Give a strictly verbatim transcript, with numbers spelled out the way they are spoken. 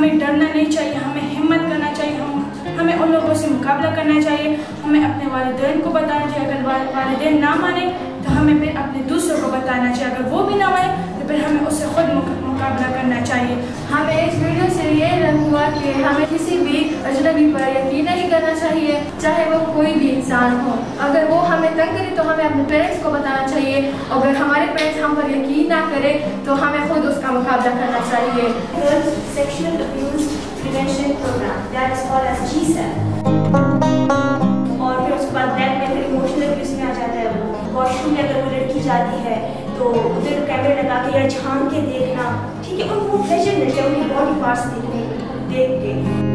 हमें डरना नहीं चाहिए, हमें हिम्मत करना चाहिए, हम हमें उन लोगों से मुकाबला करना चाहिए। हमें अपने वालिदैन को बताना चाहिए, अगर वालिदैन ना माने तो हमें फिर अपने दूसरों को बताना चाहिए, अगर वो भी ना माने तो फिर हमें उससे खुद मुकाबला करना चाहिए। हमें इस वीडियो से ये हुआ कि हमें किसी भी अजनबी पर यकीन नहीं करना चाहिए, चाहे वो कोई भी इंसान हो। अगर वो हमें तंग करे तो हमें अपने पेरेंट्स को बताना चाहिए, और अगर हमारे पेरेंट्स हम पर यकीन ना करे तो हमें खुद उसका मुकाबला करना चाहिए। Girls Sexual Abuse Prevention Program, that is called as G S A P। और फिर उसके बाद ब्लैकमेल, इमोशनल अब्यूज में आ जाता है। वो वॉशरूम में अगर वो लड़की जाती है तो उधर कैमरे लगा के या झांक के देखना, ठीक है, उनको प्लेजर मिलता है उनकी बॉडी पार्ट्स देखने देख के।